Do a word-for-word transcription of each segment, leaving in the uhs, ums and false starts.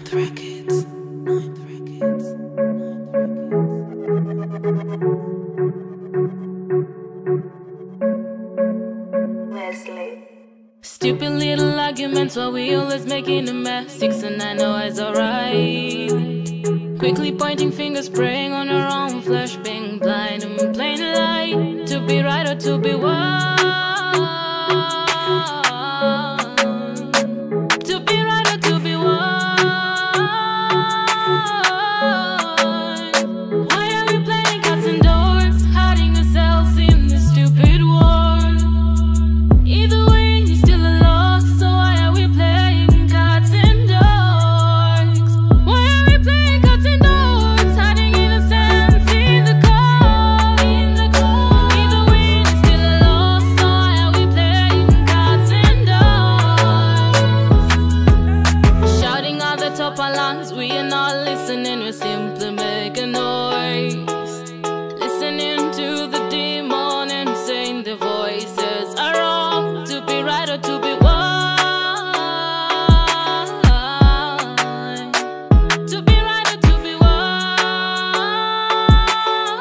Ninth Records. Ninth Records. Leslie. Stupid little arguments while we always making a mess. Six and nine, no, it's alright. Quickly pointing fingers, preying on our own flesh, being blind and plain light. To be right or to be wrong. To be right or to be wrong. Why are we playing cats and dogs, hiding ourselves in this stupid war? Either way, you're still a loss. So why are we playing cats and dogs? Why are we playing cats and dogs, hiding innocence in the cold? In the cold. Either way, you're still a loss. So why are we playing cats and dogs? Shouting out the top of lungs, we are not listening. We simply make a noise, listening to the demon and saying the voices are wrong. To be right or to be wrong. To be right or to be wrong.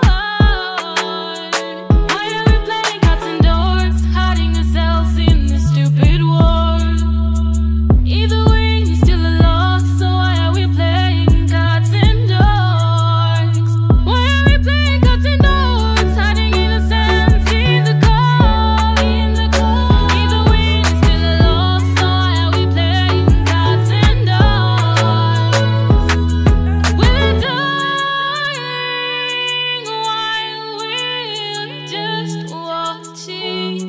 Why are we playing cats and dogs, hiding ourselves in this stupid war? Either way, you're still a loss. So why are we playing cats and dogs? Why are we playing cats and dogs, hiding innocence in the cold? In the cold. Either way, you're still a loss. So why are we playing cats and dogs? We're dying while we're just watching.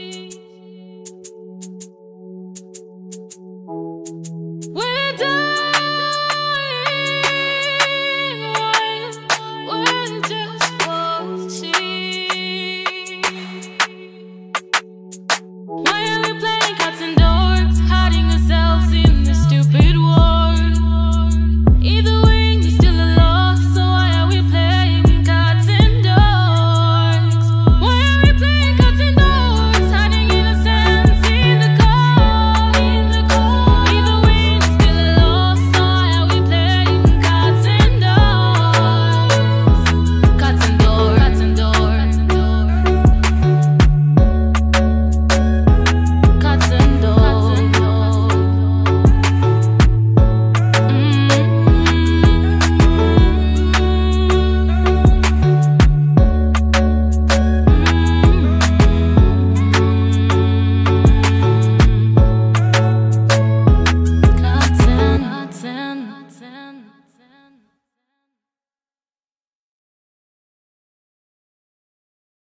We're dying while we're just watching. Why